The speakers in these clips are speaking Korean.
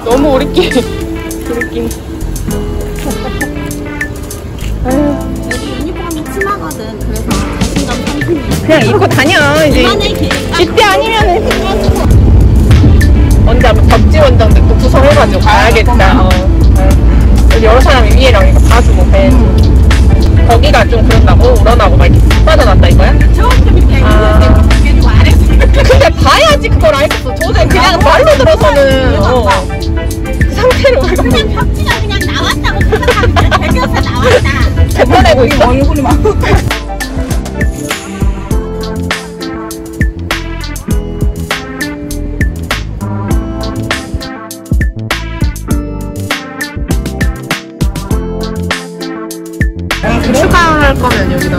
너무 우리끼리. 여기 유니폼이 치마거든. 그래서 자신감 상승이. 그냥 입고 다녀. 이제 그만해 걔. 이때 아니면은 언제 한번 덕지 원정대 또 구성해가지고 가야겠다. 여기 여러 사람이 위에랑 이거 봐주고 배. 거기가 좀 그런다고 우러나고 막 이렇게 빠져났다 이거야? 조금 이렇게 그리고 아래서. 근데 봐야지 그걸 알겠어. 도저히 그냥 말로 들어서는 그 상태로 그냥 벽지가 그냥 나왔다고 생각하면 돼. 배겨서 나왔다. 뱉어내고 있어. 얼굴이 막. 추가할 거면 여기다.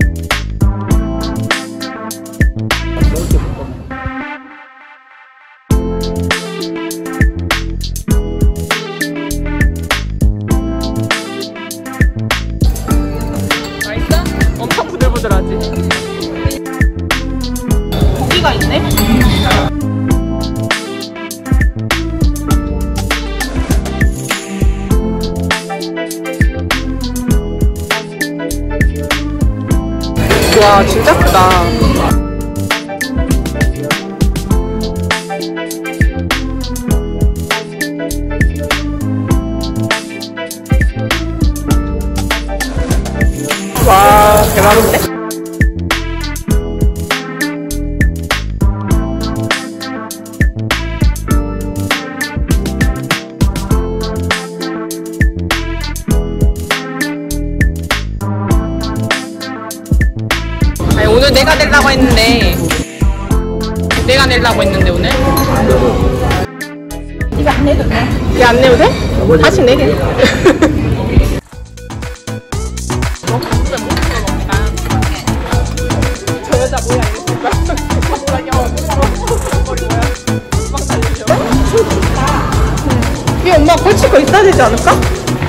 맛있어? 엄청 부들부들하지? 고기가 있네? 와 진짜 크다. 와 대박인데? 오늘 내가 내려고 했는데 오늘 이거 안 해도 돼? 얘 안 내도 돼? 다시 내게. 저 여자 뭐야 이랬을까? 이 엄마 걸치고 있어야 되지 않을까?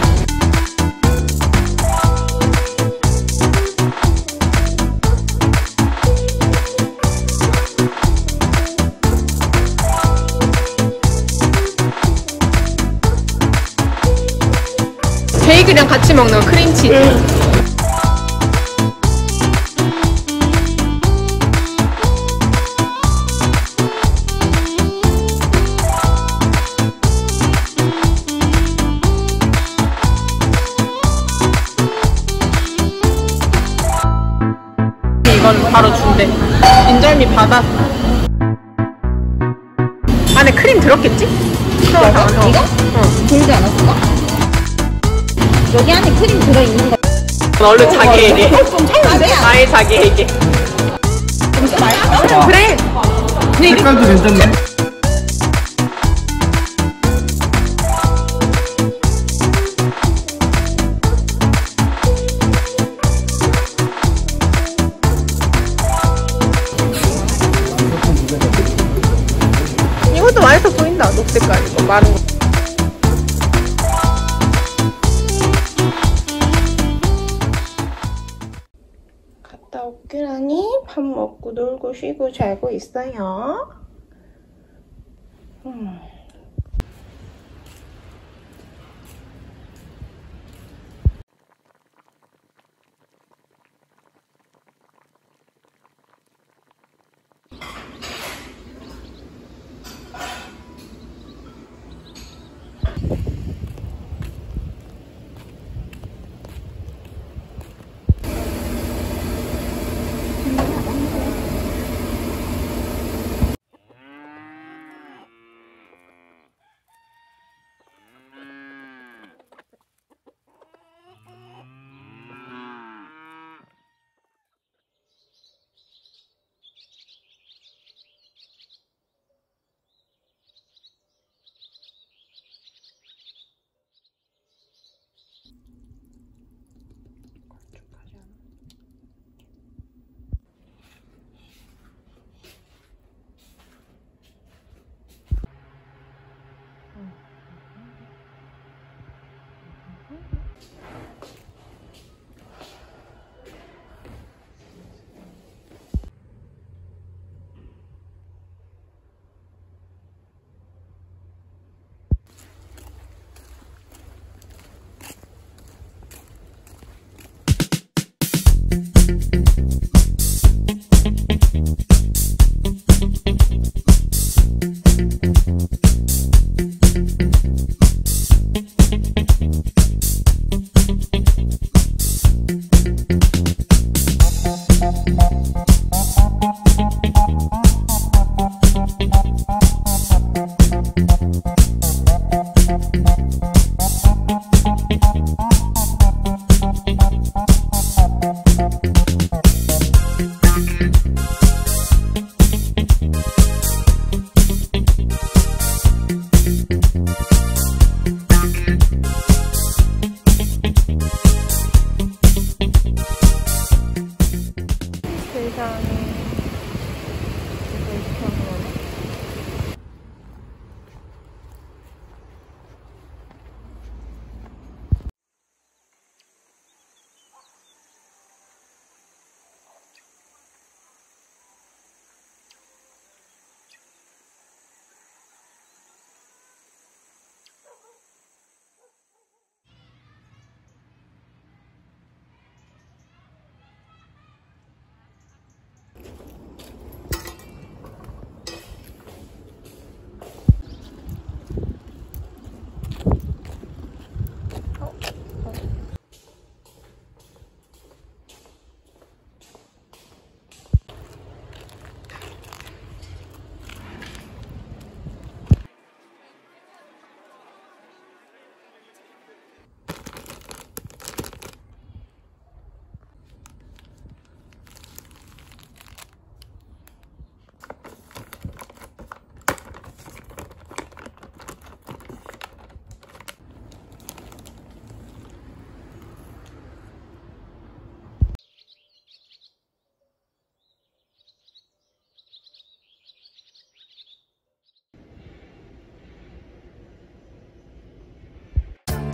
케이크랑 같이 먹는 크림치즈. 이건 바로 준대. 인절미 받았어. 안에 크림 들었겠지? 이거? 들지 않았어? 여기 안에 크림 들어있는 거. 얼른 자기에게. 좀 차는데? 나의 자기에게. 진짜 맛있어? 그래. 색깔도 괜찮네. 이것도 맛있어 보인다. 녹색깔 이거 마른 거. 갔다 올게라니 밥 먹고 놀고 쉬고 자고 있어요.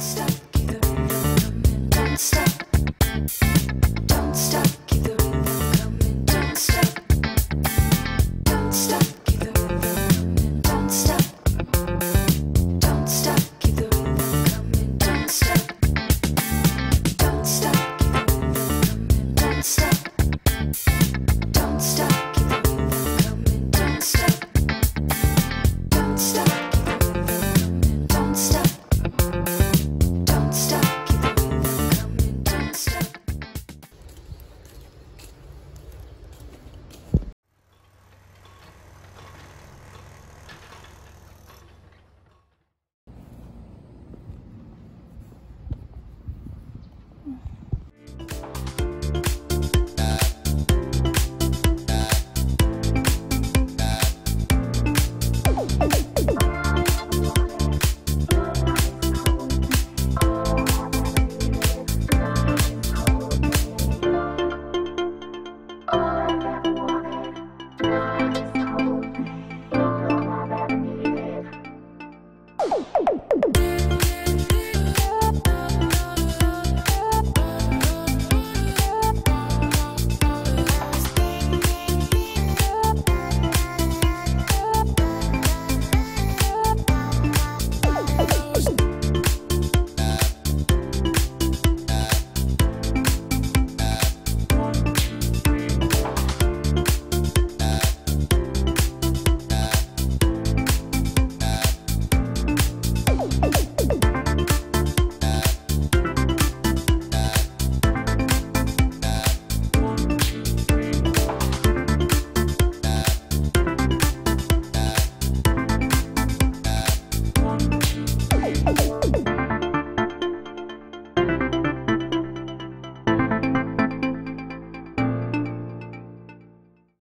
stop